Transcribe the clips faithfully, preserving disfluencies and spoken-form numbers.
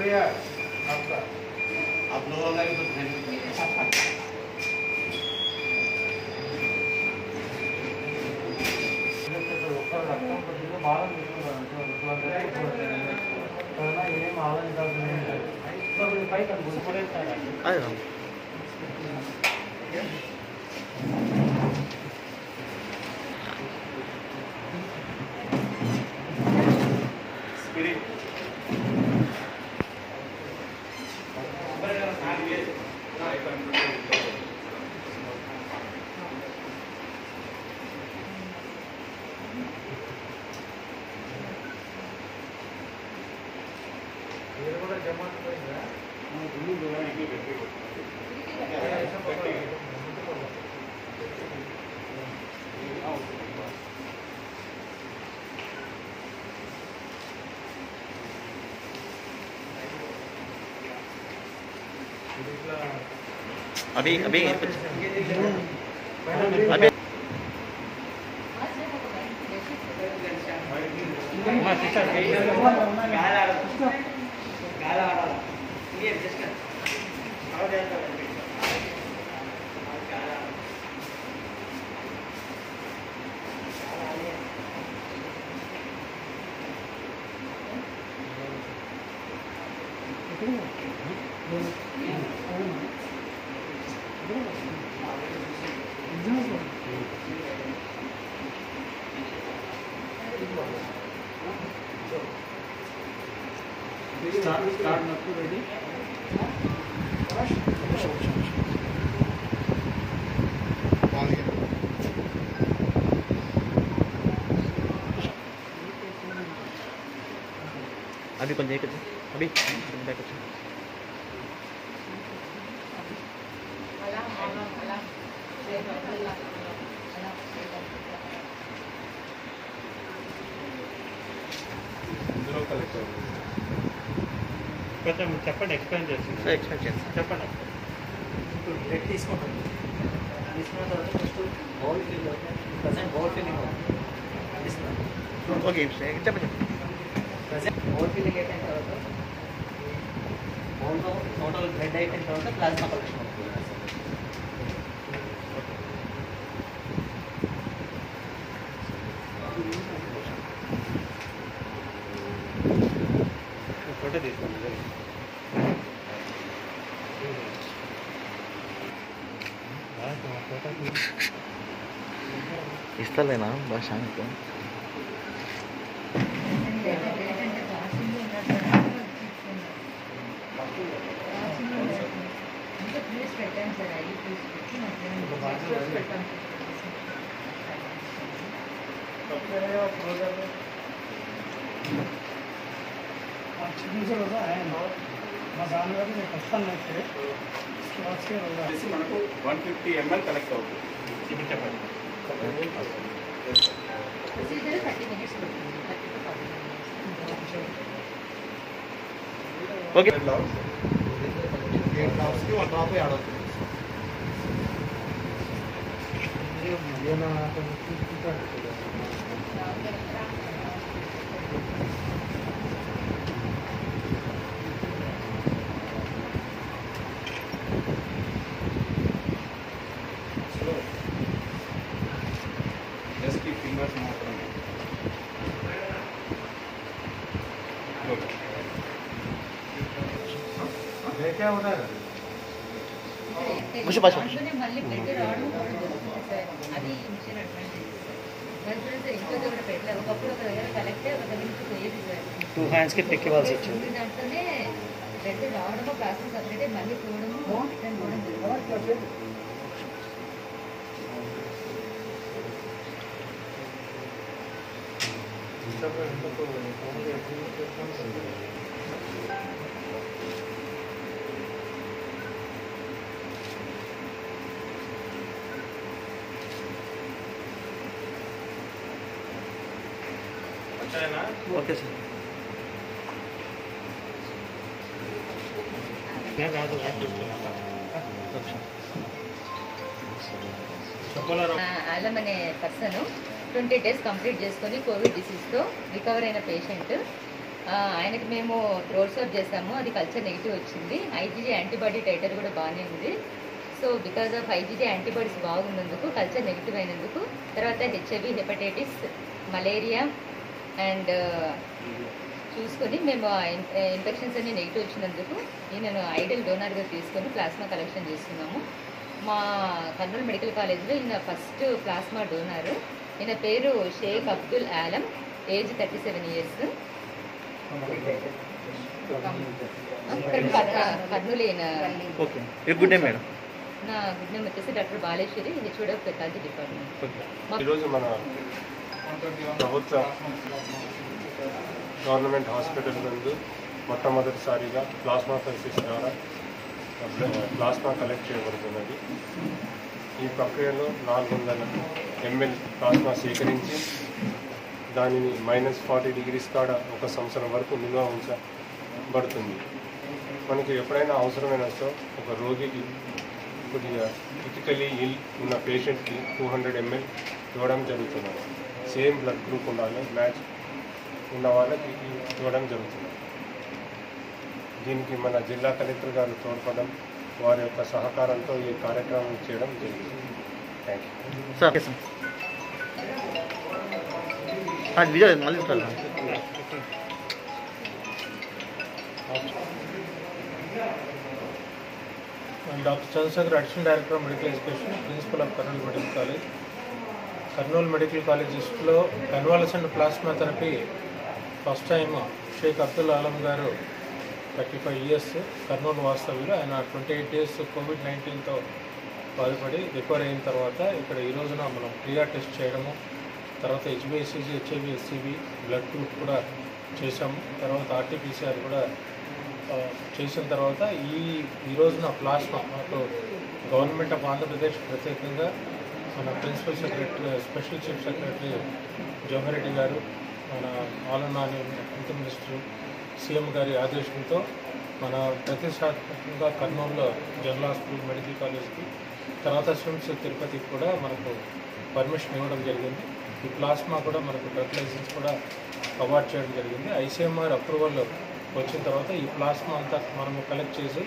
बढ़िया आपका आप लोगों का भी तो ध्यान अभी अभी अभी Start, start, not too ready. अभी कौन जाएगा अभी बैक अच्छा కొంచెం చెప్పండి ఎక్స్ప్లెయిన్ చేసి సార్ ఎక్స్ప్లెయిన్ చేసి చెప్పండి బ్లడ్ తీసుకుంటాం తీసుకున్న తర్వాత first bowl fill present bowl filling okay చెప్పండి ప్రజెంట్ బౌల్ ఫిల్లింగ్ అయిపోయిన తర్వాత బౌల్లో టోటల్ బ్లడ్ అయిపోయిన తర్వాత ప్లాస్మా కలెక్షన్ అవుతుంది ఫోటో తీసుకోండి ఇస్తలేనా భాష మనకు వన్ ఫిఫ్టీ ఎంఎల్ కలెక్ట్ అవుతుంది ఓకే జస్ట్ ఈ ఫింగర్స్ మాత్రమే क्या होता है मुझे पास మళ్ళీ బ్లడ్ రావడం అది మిషన్ అడ్వాంటేజ్ సార్ ఇంకో దగ్గర పెట్టలేదు ఒకప్పుడు ఒక దగ్గర కలెక్ట్ ఒక దగ్గర నుంచి పోయేది సార్ టూ హ్యాండ్స్కి పిక్ ఇవ్వాల్సి వచ్చింది దాంట్లోనే బ్లడ్ రావడము ప్రాసెస్ సపరేట్ మళ్ళీ పోవడము రిటర్న్ పోవడం ఓకే సార్ ఆలం అనే పర్సన్ ట్వంటీ డేస్ కంప్లీట్ చేసుకొని కోవిడ్ డిసీజ్తో రికవర్ అయిన పేషెంట్ ఆయనకి మేము థ్రోట్ స్వాబ్ చేసాము, అది కల్చర్ నెగిటివ్ వచ్చింది. ఐజీజీ యాంటీబాడీ టైటర్ కూడా బాగానే ఉంది. So because of IgG antibodies బాగున్నందుకు, కల్చర్ నెగిటివ్ అయినందుకు, తర్వాత హెచ్ఐవి, హెపటైటిస్, మలేరియా అండ్ చూసుకొని మేము ఇన్ఫెక్షన్స్ అన్ని నెగిటివ్ వచ్చినందుకు ఈయనను ఐడల్ డోనర్గా తీసుకొని ప్లాస్మా కలెక్షన్ చేస్తున్నాము. మా కర్నూలు మెడికల్ కాలేజ్లో ఈయన ఫస్ట్ ప్లాస్మా డోనర్. ఈయన పేరు Sheikh Abdul Alam, age thirty seven years. Kurnool ఈయన. Okay, good day madam. నా గుడ్ నేమ్ వచ్చేసి doctor Baleshwari, HOD of pathology department. ఈరోజు మన ప్రభుత్వ గవర్నమెంట్ హాస్పిటల్ నందు మొట్టమొదటిసారిగా ప్లాస్మా థెరపీస్ ద్వారా ప్లాస్మా కలెక్ట్ చేయబడుతున్నది. ఈ ప్రక్రియలో నాలుగు వందల ఎంఎల్ ప్లాస్మా సేకరించి దానిని మైనస్ ఫార్టీ డిగ్రీస్ కాడ ఒక సంవత్సరం వరకు నిల్వ ఉంచబడుతుంది. మనకి ఎప్పుడైనా అవసరమైన ఒక రోగికి కొద్దిగా క్రిటికలీ ఇల్ ఉన్న పేషెంట్కి టూ హండ్రెడ్ ఎంఎల్ ఇవ్వడం జరుగుతుంది. సేమ్ బ్లడ్ గ్రూప్ ఉండాలి, మ్యాచ్ ఉన్న వాళ్ళకి ఇవ్వడం జరుగుతుంది. దీనికి మన జిల్లా కలెక్టర్ గారు తోడ్పడడం, వారి యొక్క సహకారంతో ఈ కార్యక్రమం చేయడం జరిగింది. Thank you sir. విజయ్ మళ్ళీ doctor Chandrasekhar, additional director of medical education, principal of Kurnool medical college. Kurnool medical కాలేజెస్లో convalescent plasma therapy first time Sheikh Abdul Alam గారు థర్టీ ఫైవ్ ఇయర్స్ కర్నూలు వాస్తవ్యులు. ఆయన ట్వంటీ ఎయిట్ డేస్ కోవిడ్ నైన్టీన్తో బాధపడి రికవర్ అయిన తర్వాత ఇక్కడ ఈ రోజున మనం ప్రియా టెస్ట్ చేయడము, తర్వాత హెచ్బిఎస్సిజి, హెచ్ఐవి, ఎస్సిబి బ్లడ్ గ్రూప్ కూడా చేసాము. తర్వాత ఆర్టీపీసీఆర్ కూడా చేసిన తర్వాత ఈ ఈ రోజున ప్లాస్మా మాకు గవర్నమెంట్ ఆఫ్ ఆంధ్రప్రదేశ్ ప్రత్యేకంగా మన principal secretary, special chief secretary Jawahar Reddy గారు, మన ఆలనాని హెల్త్ మినిస్టర్, సీఎం గారి ఆదేశంతో మన ప్రతిష్టాత్మకంగా కర్నూలులో జనరల్ హాస్పిటల్ మెడికల్ కాలేజ్కి, తర్వాత స్విమ్స్ తిరుపతికి కూడా మనకు పర్మిషన్ ఇవ్వడం జరిగింది. ఈ ప్లాస్మా కూడా మనకు డ్రగ్ లైసెన్స్ కూడా అవార్డ్ చేయడం జరిగింది. ఐసీఎంఆర్ అప్రూవల్ వచ్చిన తర్వాత ఈ ప్లాస్మా అంతా మనము కలెక్ట్ చేసి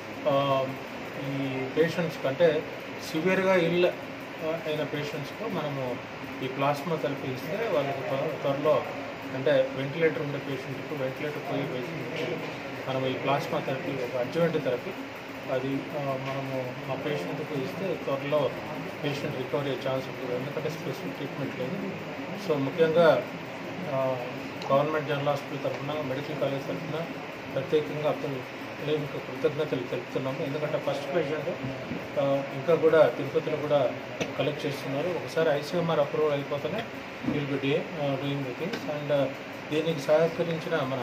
ఈ పేషెంట్స్ కంటే సివియర్గా ఇల్ అయిన పేషెంట్స్కు మనము ఈ ప్లాస్మా థెరపీ ఇస్తే వాళ్ళకి త్వరలో, అంటే వెంటిలేటర్ ఉండే పేషెంట్కు, వెంటిలేటర్ పోయే పేషెంట్కి మనం ఈ ప్లాస్మా థెరపీ ఒక అడ్జువెంట్ థెరపీ అది మనము ఆ పేషెంట్కు ఇస్తే త్వరలో పేషెంట్ రికవరీ అయ్యే ఛాన్స్ ఉంటుంది. ఎందుకంటే స్పెసిఫిక్ ట్రీట్మెంట్ లేదు. సో ముఖ్యంగా గవర్నమెంట్ జనరల్ హాస్పిటల్ తరఫున, మెడికల్ కాలేజ్ తరఫున ప్రత్యేకంగా అతను ఇంకా కృతజ్ఞతలు తెలుపుతున్నాము. ఎందుకంటే ఫస్ట్ పేషెంట్ ఇంకా కూడా తిరుపతిలో కూడా కలెక్ట్ చేస్తున్నారు. ఒకసారి ఐసీఎంఆర్ అప్రూవల్ అయిపోతేనే will be they doing the things. And దీనికి సహకరించిన మన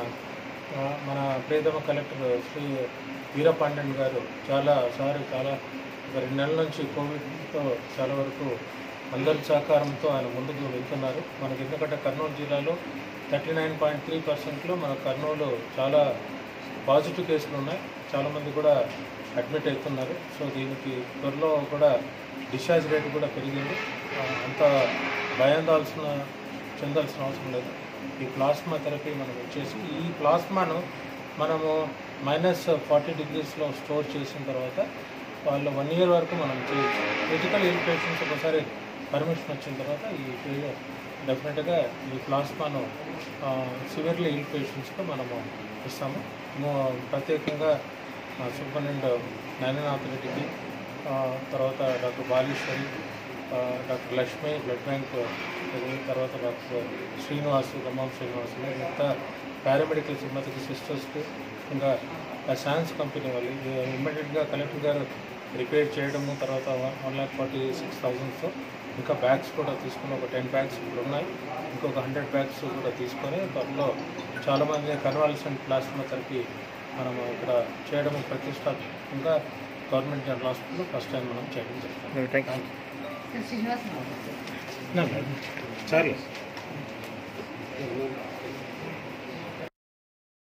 మన ప్రియతమ కలెక్టర్ శ్రీ వీరపాండ్యన్ గారు చాలా సారి చాలా రెండు నెలల నుంచి కోవిడ్తో చాలా వరకు అందరి సహకారంతో ఆయన ముందుకు వెళ్తున్నారు. మనకి ఎందుకంటే కర్నూలు జిల్లాలో థర్టీ నైన్ పాయింట్ త్రీ పర్సెంట్లో మన కర్నూలు చాలా పాజిటివ్ కేసులు ఉన్నాయి. చాలామంది కూడా అడ్మిట్ అవుతున్నారు. సో దీనికి త్వరలో కూడా డిశ్చార్జ్ రేట్ కూడా పెరిగింది. అంత భయాందాల్సిన చెందాల్సిన అవసరం లేదు. ఈ ప్లాస్మా థెరపీ మనం వచ్చేసి ఈ ప్లాస్మాను మనము మైనస్ ఫార్టీ డిగ్రీస్లో స్టోర్ చేసిన తర్వాత వాళ్ళు వన్ ఇయర్ వరకు మనం చేయొచ్చు. క్రిటికల్ ఇల్ పేషెంట్స్ ఒకసారి పర్మిషన్ వచ్చిన తర్వాత ఈ డెఫినెట్గా ఈ ప్లాస్మాను సివియర్లీ ఇల్ పేషెంట్స్కి మనము ఇస్తాము. ప్రత్యేకంగా సూపరింటెండెంట్ నయననాథ్ రెడ్డికి, తర్వాత doctor Baleshwari, doctor Lakshmi blood bank, తర్వాత డాక్టర్ శ్రీనివాసు, ఖమ్మం శ్రీనివాసు, మిగతా పారామెడికల్ సిబ్బందికి, సిస్టర్స్కి, ఇంకా సైన్స్ కంపెనీ వాళ్ళు ఇమ్మీడియట్గా కలెక్టర్ గారు రిపేర్ చేయడము, తర్వాత వన్ ల్యాక్ ఫార్టీ సిక్స్ థౌజండ్స్తో ఇంకా బ్యాగ్స్ కూడా తీసుకుని ఒక టెన్ బ్యాగ్స్ ఇప్పుడు ఉన్నాయి. ఇంకొక హండ్రెడ్ బ్యాగ్స్ కూడా తీసుకొని త్వరలో చాలామంది కన్వాలసెంట్ ప్లాస్మా థెరపీ మనము ఇక్కడ చేయడం ప్రతిష్టాత్మకంగా గవర్నమెంట్ జనరల్ హాస్పిటల్లో ఫస్ట్ టైం మనం చేయడం జరుగుతుంది. Thank you. శ్రీనివాస్ చాలు.